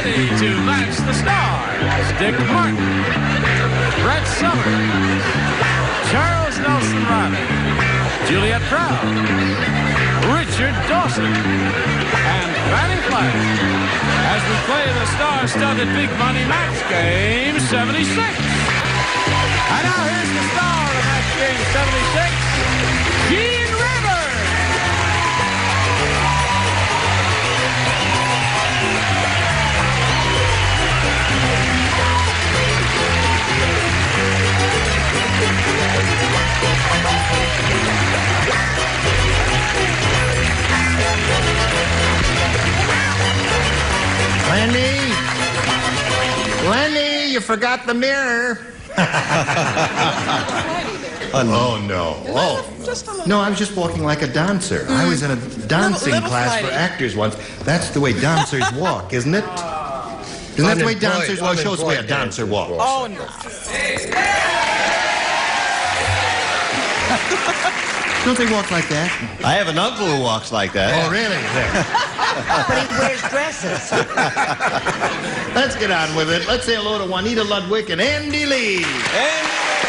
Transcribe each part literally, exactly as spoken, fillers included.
ready to match the stars. Dick Martin, Brett Summers, Charles Nelson Riley, Juliet Proud, Richard Dawson, and Fannie Flagg as we play the star-studded Big Money Match Game seventy-six. And now here's the star of Match Game seventy-six, Gene Rivers. Lenny! Lenny, you forgot the mirror. Oh, no. Oh. No, I was just walking like a dancer. I was in a dancing Little- little class for flighty. actors once. That's the way dancers walk, isn't it? Isn't that the way dancers walk? Show us the way a dancer walks. Oh, no. Don't they walk like that? I have an uncle who walks like that. Oh, really? But he wears dresses. Let's get on with it. Let's say hello to Juanita Ludwig and Andy Lee. And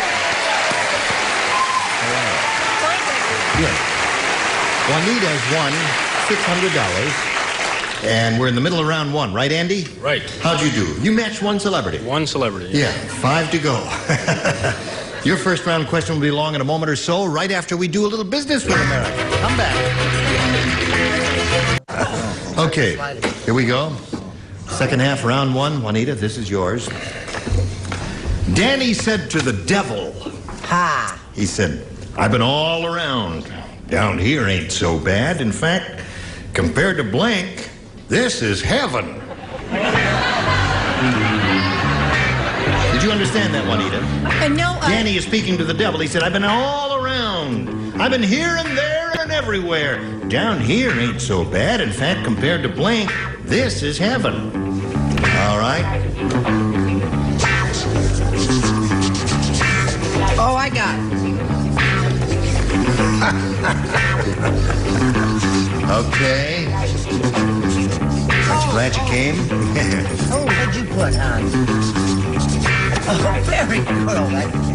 Good. Juanita's won six hundred dollars. And we're in the middle of round one, right, Andy? Right. How'd you do? You matched one celebrity. One celebrity. Yeah, five to go. Your first round question will be along in a moment or so, right after we do a little business with America. Come back. Okay, here we go. Second half, round one. Juanita, this is yours. Danny said to the devil, Ha! he said, I've been all around. Down here ain't so bad. In fact, compared to blank, this is heaven. Did you understand that, Juanita? Uh, no, uh, Danny is speaking to the devil. He said, I've been all around. I've been here and there and everywhere. Down here ain't so bad. In fact, compared to blank, this is heaven. All right? Oh, I got it. Okay. Aren't you glad you came? Oh, what'd you put on? Oh, very good. Oh,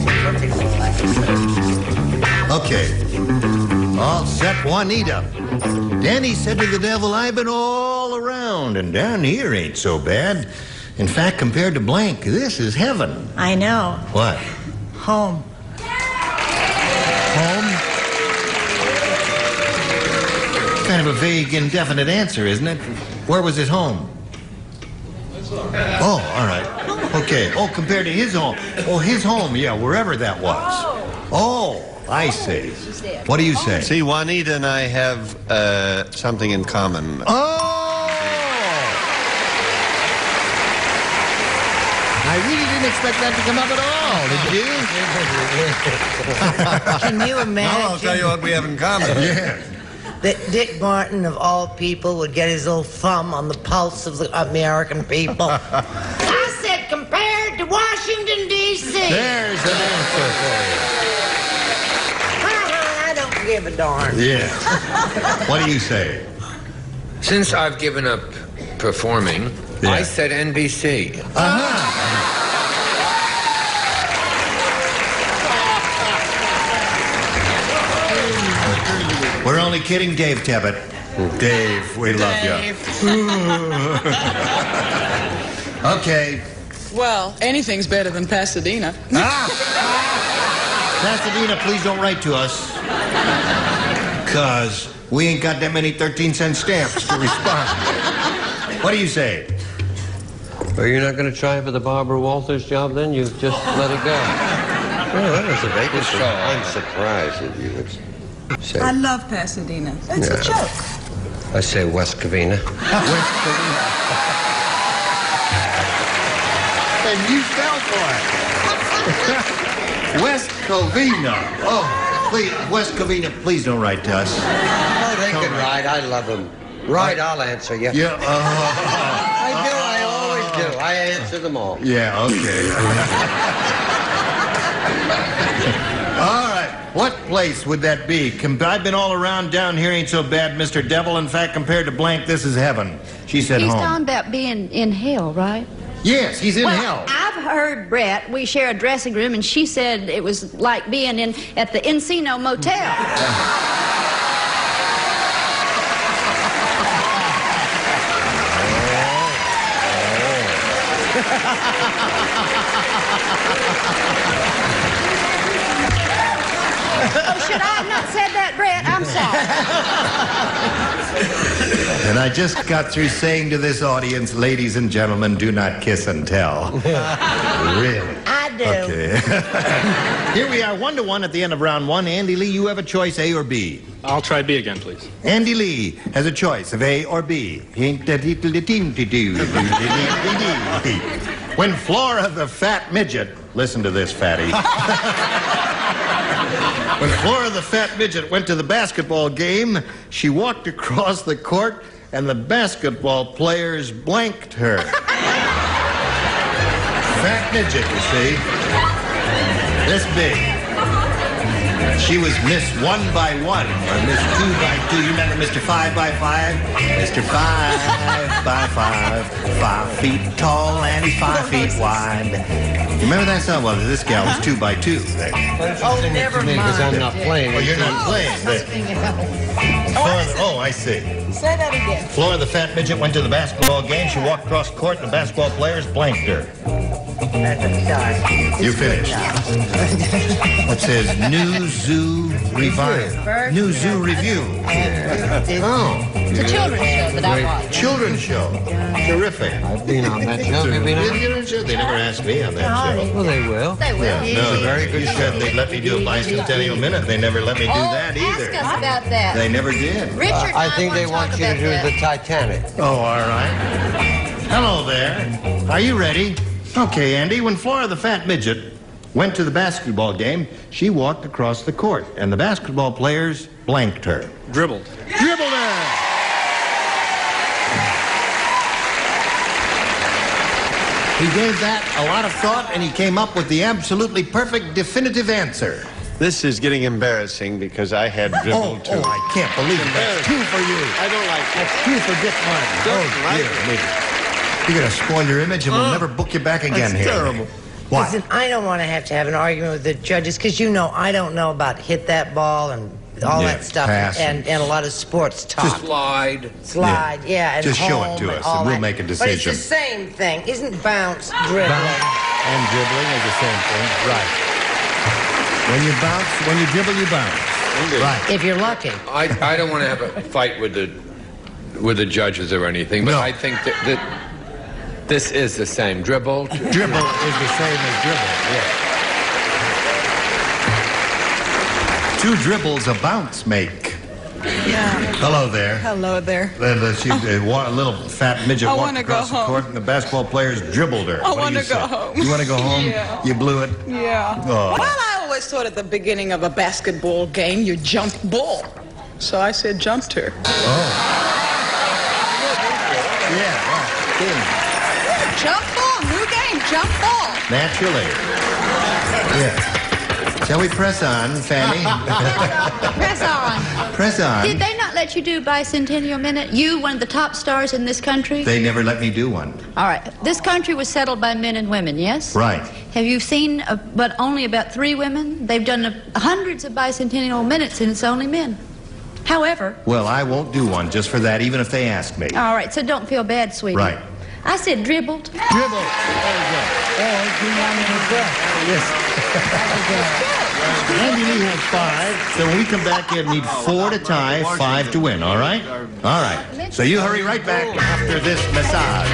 that- Okay. All set, Juanita. Danny said to the devil, I've been all around, and down here ain't so bad. In fact, compared to blank, this is heaven. I know. What? Home. Home? Kind of a vague, indefinite answer, isn't it? Where was his home? Oh, all right. Okay. Oh, compared to his home. Oh, his home, yeah, wherever that was. Oh, I see. What do you say? see, Juanita and I have uh, something in common. Oh! I really didn't expect that to come up at all, did you? Can you imagine Now I'll tell you what we have in common. Yeah. that Dick Martin, of all people, would get his little thumb on the pulse of the American people? I said compared to Washington, D C There's an answer for I don't give a darn. you. Yeah. What do you say? Since I've given up performing, Yeah. I said N B C. Uh-huh. We're only kidding, Dave Tebbett. Dave, we love you. Okay. Well, anything's better than Pasadena. Ah! Pasadena, please don't write to us. Because we ain't got that many thirteen cent stamps to respond. What do you say? Are you not going to try for the Barbara Walters job then? You just let it go. Well, that was a vacancy. So I'm surprised that you would say. I love Pasadena. It's Yeah. a joke. I say West Covina. West Covina. And you fell for it. West Covina. Oh, please, West Covina, please don't write to us. Oh, they Come can on. ride. I love them. Right, I'll answer you. Yeah, uh, I do. I always do. I answer them all. yeah, okay. All right. What place would that be? Com- I've been all around. Down here ain't so bad, Mister Devil. In fact, compared to blank, this is heaven. She said He's home. talking about being in hell, right? Yes, he's in well, hell. I've heard Brett. We share a dressing room, and she said it was like being in at the Encino Motel. Oh, should I have not said that, Brett? I'm sorry. And I just got through saying to this audience, ladies and gentlemen, do not kiss and tell. Really? I do. Okay. Here we are, one to one at the end of round one. Andy Lee, you have a choice, A or B. I'll try B again, please. Andy Lee has a choice of A or B. When Flora the fat midget, listen to this, fatty. When Flora the fat midget went to the basketball game, she walked across the court and the basketball players blanked her. Fat midget, you see. This big. She was Miss One by One, or Miss Two by Two. You remember Mister Five by Five? Mister Five by Five, five feet tall and he's five feet wide. Remember that song? Well, this gal was Two by Two. Oh, never mind. Because I'm not playing. Oh, you're not playing. Flora, oh, I see. Say that again. Flora the fat midget went to the basketball game. She walked across the court and the basketball players blanked her. You finished. It says New Zoo Revive. New Zoo Review. Oh. It's a children's show that I watch. Children's show. Terrific. I've been on that show. Have you been on it? Children's show? They never asked me on that show. Well, they will. They will. Yeah, no, very good. You said they'd let me do a bicentennial minute. They never let me do Oh, that either. ask us about that. They never did. Richard, Uh, I think they want want you to do the Titanic. Oh, all right. Hello there. Are you ready? Okay, Andy. When Flora the fat midget went to the basketball game, she walked across the court, and the basketball players blanked her. Dribbled. Dribbled her! He gave that a lot of thought, and he came up with the absolutely perfect, definitive answer. This is getting embarrassing because I had Oh, dribbled too. oh, I can't believe it. That's two for you. I don't like it. That's two for Dick Martin. Don't Oh, like dear it. me. You're going to spoil your image, and we'll never book you back again That's here. terrible. Why? Listen, I don't want to have to have an argument with the judges because you know I don't know about hit that ball and all Yeah, that stuff pass and, and a lot of sports talk. Slide. Slide, yeah, and Just show it home to and us, all and we'll that. make a But it's decision. the same thing. Isn't bounce dribbling? And dribbling is the same thing. Right. When you bounce, when you dribble, you bounce. Right. If you're lucky. I, I don't want to have a fight with the with the judges or anything, but No. I think that, that this is the same. Dribble. Dribble is the same as dribble. Yeah. Two dribbles a bounce make. Yeah. Hello there. Hello there. Uh, uh, she, uh, wa- a little fat midget I walked wanna go across the home. court, and the basketball players dribbled her. I What do wanna you go say? home. You want to go home? Yeah. You blew it? Yeah. Oh. Well, I always thought at the beginning of a basketball game, you jump ball. So I said jumped her. Yeah, right. Jump ball, new game, jump ball. Naturally. Yeah. Shall we press on, Fanny? Press on. Press on. Did they not let you do Bicentennial Minute? You, one of the top stars in this country? They never let me do one. All right. This country was settled by men and women, yes? Right. Have you seen, uh, but only about three women? They've done uh, hundreds of Bicentennial Minutes, and it's only men. However... Well, I won't do one just for that, even if they ask me. All right, so don't feel bad, sweetie. Right. I said dribbled. Dribble. There you go. Yes. Andy Lee has five, so when we come back, you need four to tie, five to win, all right? All right. So you hurry right back after this massage.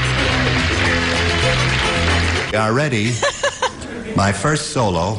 You are ready? My first solo.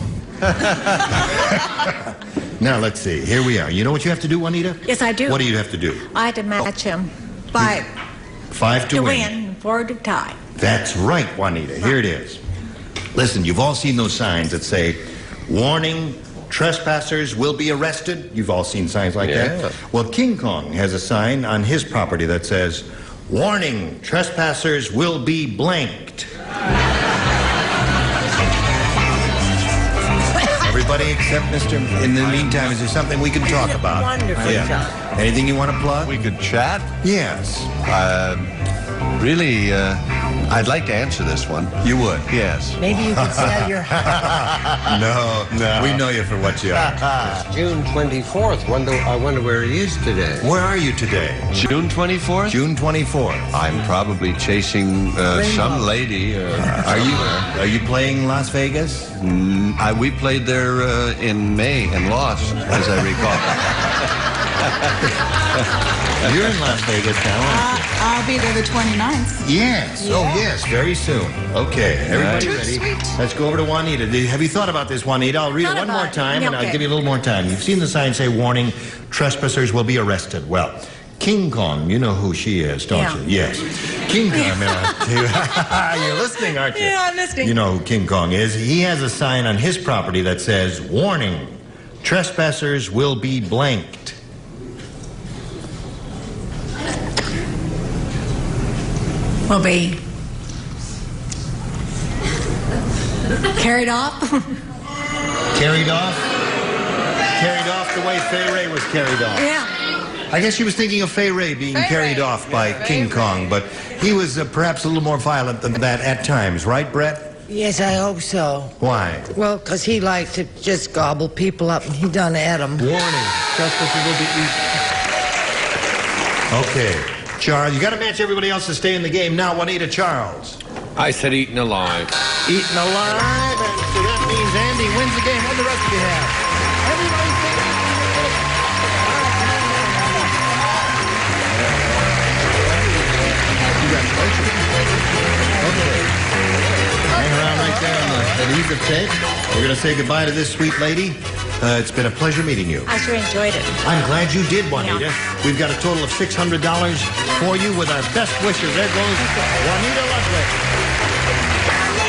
Now, let's see. Here we are. You know what you have to do, Juanita? Yes, I do. What do you have to do? I had to match him. Five Five to, to win. win, four to tie. That's right, Juanita. Here it is. Listen, you've all seen those signs that say, warning, trespassers will be arrested. You've all seen signs like Yeah. that. Well, King Kong has a sign on his property that says, warning, trespassers will be blanked. Everybody everybody except Mister In the meantime, is there something we can talk about? Wonderful, Yeah. John. Anything you want to plug? We could chat. Yes. Uh, really, uh, I'd like to answer this one. You would? Yes. Maybe you could sell your... No, no. We know you for what you are. June twenty-fourth. Wonder, I wonder where he is today. Where are you today? June twenty-fourth? June twenty-fourth. I'm probably chasing uh, some lady. Uh, Are you are you playing Las Vegas? Mm, I, we played there uh, in May and lost, as I recall. You're in Las Vegas now, aren't you? Uh, I'll be there the twenty-ninth. Yes. Oh, yes. Very soon. Okay. Everybody Too ready? sweet. Let's go over to Juanita. Did- Have you thought about this, Juanita? I'll read it Thought one about more it. time, and I'll Okay. give you a little more time. You've seen the sign say, warning, trespassers will be arrested. Well, King Kong, you know who she is, don't Yeah. you? Yes. King Kong, you're listening, aren't you? Yeah, I'm listening. You know who King Kong is. He has a sign on his property that says, warning, trespassers will be blanked. Will be carried off. Carried off? Carried off the way Fay Ray was carried off. Yeah. I guess she was thinking of Fay Ray being Fay carried Ray. off by Yeah, King Fay Kong, but he was uh, perhaps a little more violent than that at times, right, Brett? Yes, I hope so. Why? Well, because he liked to just gobble people up, and he done at 'em. Warning, trespassers will be eaten. Okay, Charles, you got to match everybody else to stay in the game. Now, Juanita Charles. I said eaten alive. Eaten alive, and so that means Andy wins the game. What the rest of you have? Everybody sing. Hang around right there on the adhesive tape. We're going to say goodbye to this sweet lady. Uh, it's been a pleasure meeting you. I sure enjoyed it. I'm glad you did, Juanita. We've got a total of six hundred dollars for you with our best wishes. There goes Juanita Ludwig.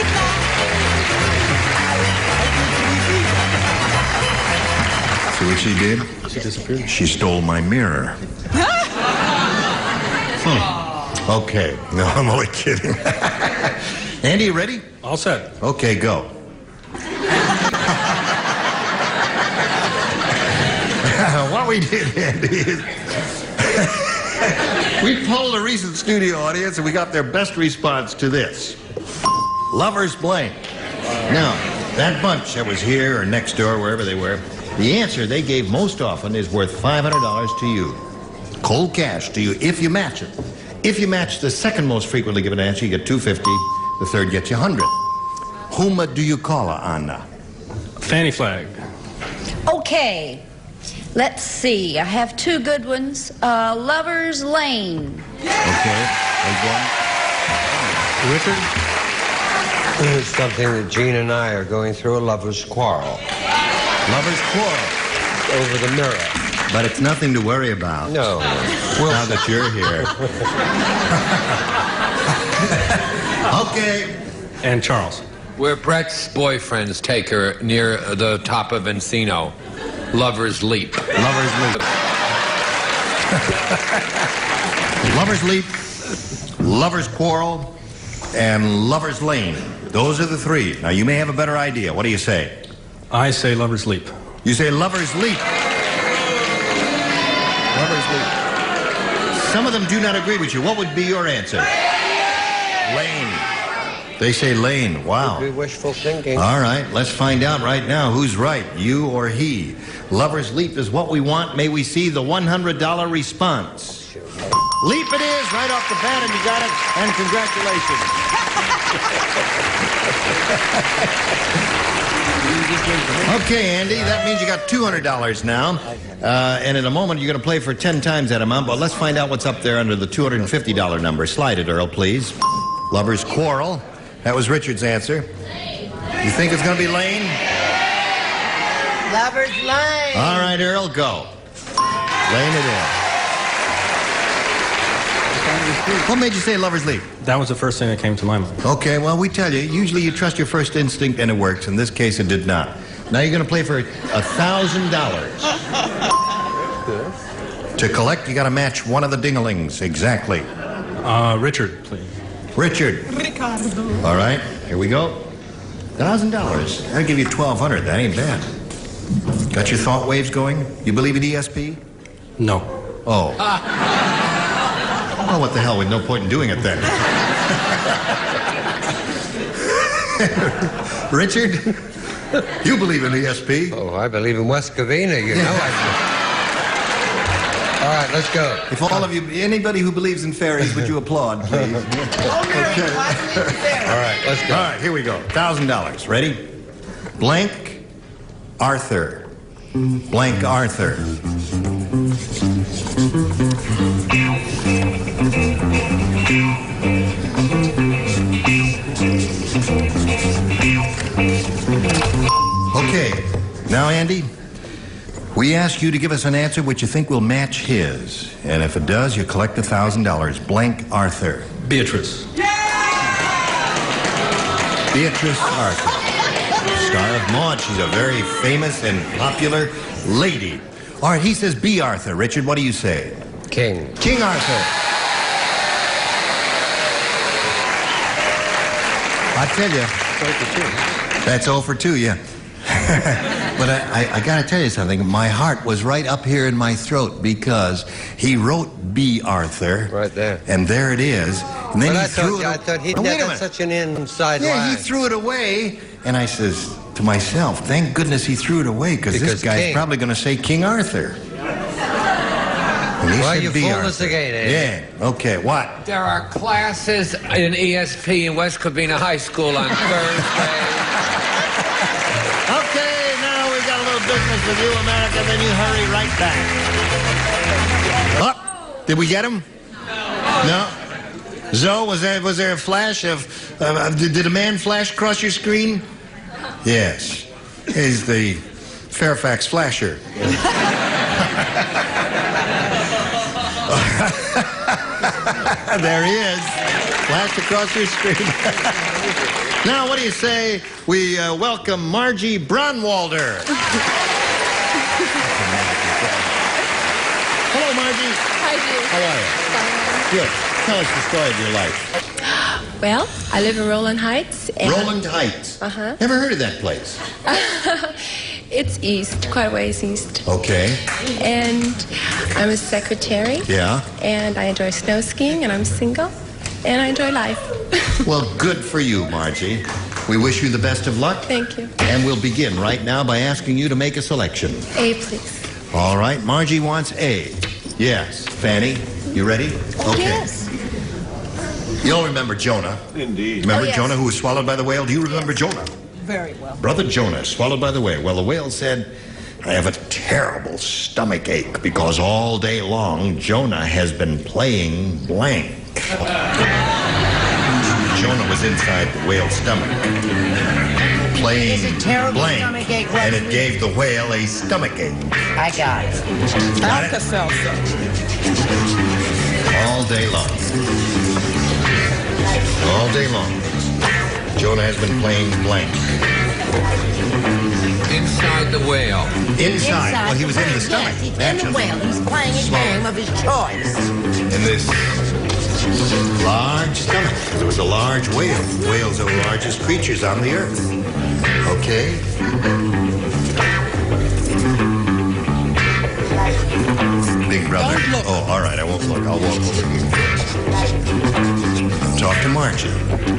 See what she did? She disappeared. She stole my mirror. Hmm. Okay. No, I'm only kidding. Andy, you ready? All set. Okay, go. What we did, Andy, is we polled a recent studio audience and we got their best response to this. Lovers blank. Now, that bunch that was here or next door, wherever they were, the answer they gave most often is worth five hundred dollars to you. Cold cash to you if you match it. If you match the second most frequently given answer, you get two hundred fifty dollars. The third gets you one hundred dollars. Whom do you call her, Anna? Fanny flag. Okay. Let's see. I have two good ones. Uh, Lover's Lane. Okay. Again. Richard? It's something that Gene and I are going through a lover's quarrel Lover's quarrel. over the mirror. But it's nothing to worry about. No. Now that you're here. Okay. And Charles. Where Brett's boyfriends take her near the top of Encino. Lover's Leap. Lover's Leap. Lover's Leap, Lover's Quarrel, and Lover's Lane. Those are the three. Now, you may have a better idea. What do you say? I say Lover's Leap. You say Lover's Leap. Lover's Leap. Some of them do not agree with you. What would be your answer? Lane. They say Lane. Wow. Be wishful thinking. All right, let's find out right now who's right, you or he. Lover's Leap is what we want. May we see the one hundred dollars response. Leap it is, right off the bat, and you got it, and congratulations. Okay, Andy, that means you got two hundred dollars now. Uh, and in a moment, you're going to play for ten times that amount, but let's find out what's up there under the two hundred fifty dollars number. Slide it, Earl, please. Lover's Quarrel. That was Richard's answer. You think it's going to be Lane? Lover's Lane. All right, Earl, go. Lane it is. What made you say Lover's Leap? That was the first thing that came to my mind. Okay, well, we tell you, usually you trust your first instinct and it works. In this case, it did not. Now you're going to play for a thousand dollars. To collect, you got to match one of the dinglings exactly. Uh, Richard, please. Richard. Ricardo. All right, here we go. Thousand dollars. That'll give you twelve hundred. That ain't bad. Got your thought waves going? You believe in E S P? No. Oh. Well, what the hell? With no point in doing it then. Richard, you believe in E S P? Oh, I believe in West Covina, you know I do. All right, let's go. If all of you, anybody who believes in fairies, would you applaud, please? Okay. All right, let's go. All right, here we go. one thousand dollars. Ready? Blank Arthur. Blank Arthur. Okay. Now, Andy, we ask you to give us an answer which you think will match his. And if it does, you collect one thousand dollars. Blank Arthur. Beatrice. Beatrice Arthur. Star of Maude. She's a very famous and popular lady. All right, he says B. Arthur. Richard, what do you say? King. King Arthur. I tell you. That's zero for two, yeah. But I, I, I got to tell you something. My heart was right up here in my throat because he wrote B. Arthur. Right there. And there it is. And then But he I threw thought, it. I thought he Oh, wait a had minute. such an inside Yeah, line. he threw it away. And I says to myself, thank goodness he threw it away because this Because guy's King. probably going to say King Arthur. And he Well, said you B. fooled Arthur. us again, Andy. Yeah. Okay, what? There are classes in E S P in West Covina High School on Thursday. Okay, now we got a little business with you, America, then you hurry right back. Oh, did we get him? No. Zoe, was there, was there a flash of, uh, did, did a man flash across your screen? Yes. He's the Fairfax Flasher. There he is. Flashed across your screen. Now, what do you say we uh, welcome Margie Braunwalder? Hello, Margie. Hi, How are you? Good. Tell us the story of your life. Well, I live in Roland Heights. And Roland Heights. Uh-huh. Never heard of that place. It's east, quite a ways east. Okay. And I'm a secretary. Yeah. And I enjoy snow skiing, and I'm single. And I enjoy life. Well, good for you, Margie. We wish you the best of luck. Thank you. And we'll begin right now by asking you to make a selection. A, please. All right. Margie wants A. Yes. Fanny, you ready? Oh, Okay. yes. You all remember Jonah. Indeed. Remember Oh, yes. Jonah who was swallowed by the whale? Do you remember Jonah? Very well. Brother Jonah swallowed by the whale. Well, the whale said, I have a terrible stomach ache because all day long Jonah has been playing blank. Jonah was inside the whale's stomach, playing It's a terrible blank, stomach ache, and it Wesley. gave the whale a stomach ache. I got it. Got it? Alka-Seltzer. All day long. All day long. Jonah has been playing blank. Inside the whale. Inside. Well, he was in the Yes, stomach. he's in the naturally. whale. He's playing a Swallow. game of his choice. In this large stomach. Because it was a large whale. Whales are the largest creatures on the earth. Okay? Big brother. Don't look. Oh, all right. I won't look. I'll walk over here. Talk to Margie.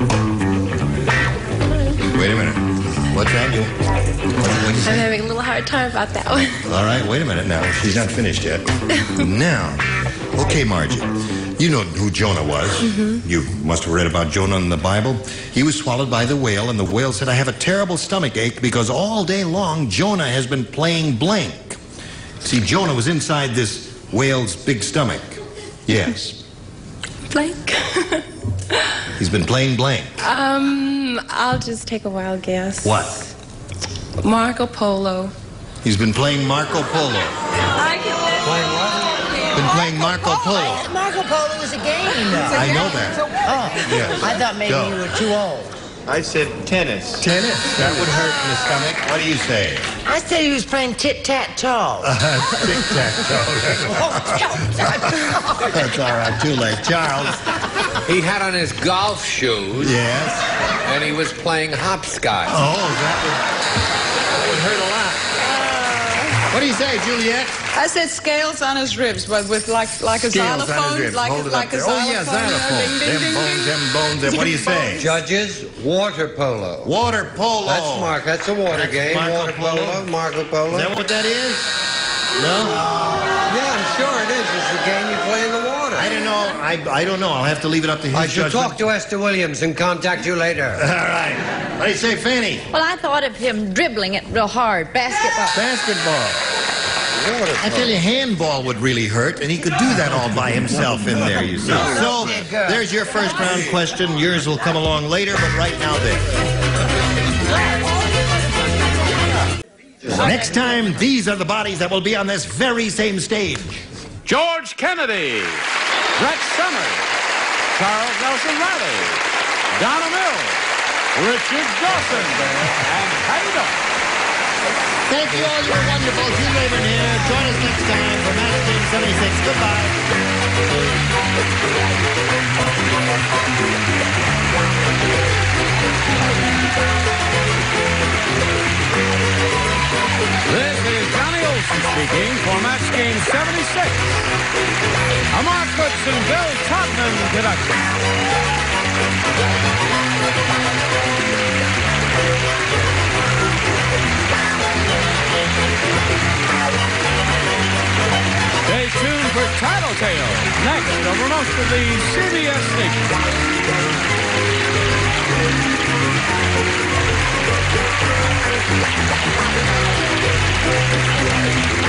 Wait a minute. What's that? You, what, what you say? I'm having a little hard time about that one. All right, wait a minute now. She's not finished yet. Now, okay, Margie. You know who Jonah was. Mm-hmm. You must have read about Jonah in the Bible. He was swallowed by the whale, and the whale said, I have a terrible stomach ache because all day long Jonah has been playing blank. See, Jonah was inside this whale's big stomach. Yes. Blank. He's been playing blank. um, I'll just take a wild guess. What? Marco Polo. He's been playing Marco Polo. I can Playing what? Been playing Marco Polo. Oh, Marco Polo is a game. I know that. Oh, Yes. I thought maybe Go. you were too old. I said tennis. Tennis. That would hurt in the stomach. What do you say? I said he was playing tit-tat-toe. Tic-tac-toe. That's all right. Too late. Charles. He had on his golf shoes. Yes. And he was playing hopscotch. Oh, that would, that would hurt a lot. What do you say, Juliet? I said scales on his ribs, but with like like a Scales on his xylophone, ribs. like Hold it like up a there. xylophone. Oh, yeah, xylophone. Ding, ding, Them ding, bones, ding. them bones. Them. What do you say? Judges, water polo. Water polo. That's Mark. That's a water That's game. Marco water Polo. polo. Marco Polo. Is that what that is? No? Yeah, I'm sure it is. It's the game you play in the water. I don't know. I, I don't know. I'll have to leave it up to his I shall judgment. talk to Esther Williams and contact you later. All right. What do you say, Fanny? Well, I thought of him dribbling it real hard. Basketball. Basketball. I tell you, handball would really hurt, and he could do that all by himself in there, you see. So, there's your first round question. Yours will come along later, but right now, this. Next time, these are the bodies that will be on this very same stage. George Kennedy, Brett Summers, Charles Nelson Riley, Donna Mills, Richard Dawson, and Patty Dawson. Thank you all. You're wonderful. Hugh Rayburn here. Join us next time for Match Game seventy-six. Goodbye. This is Johnny Olson speaking for Match Game seventy-six. A Mark Goodson, Bill Todman Stay tuned for Tattletale, next over most of the C B S stations.